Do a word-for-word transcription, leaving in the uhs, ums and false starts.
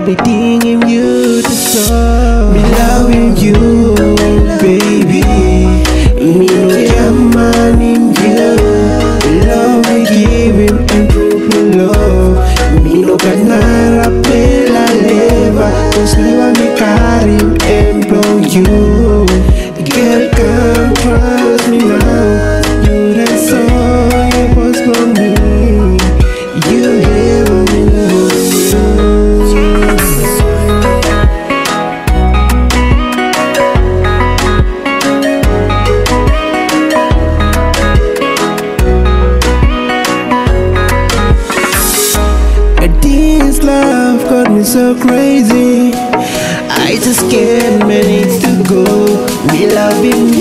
everything in you to solve. Me loving you, baby. Me no get man in you. Love me giving and prove me love. Me no got nada pela leva. Cause never me carry and blow you. Girl, come trust me now. You the soul you was for me. You never me love. This love got me so crazy. I just can't manage to go. Me loving